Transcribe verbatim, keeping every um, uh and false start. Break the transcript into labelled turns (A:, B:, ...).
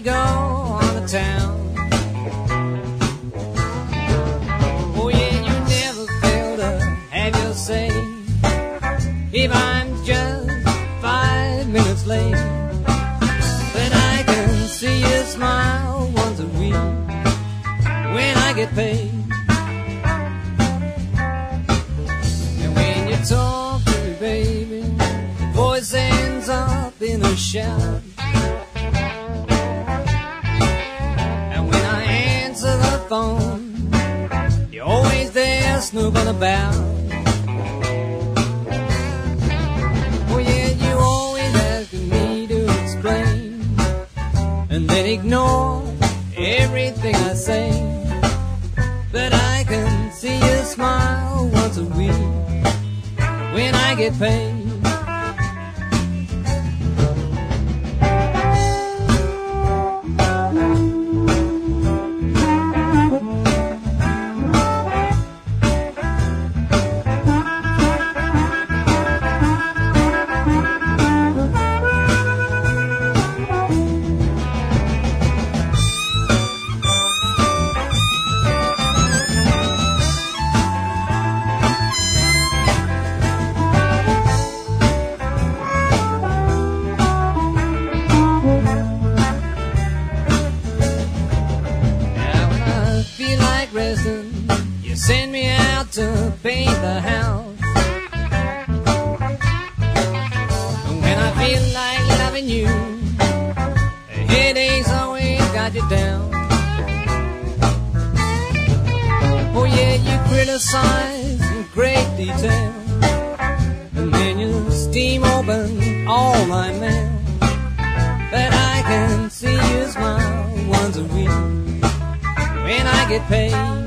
A: go on the town. Oh yeah, you never fail to have your say. If I'm just five minutes late, but I can see you smile once a week when I get paid. And when you talk to me, baby, voice ends up in a shout. And when I answer the phone, you're always there snooping about. Oh yeah, you always asking me to explain, and then ignore everything I say. But I can see you smile once a week when I get paid. You send me out to paint the house. And when I feel like loving you, a headache's always got you down. Oh yeah, you criticize in great detail, and then you steam open all my mail. But I can see you smile once a week when I get paid.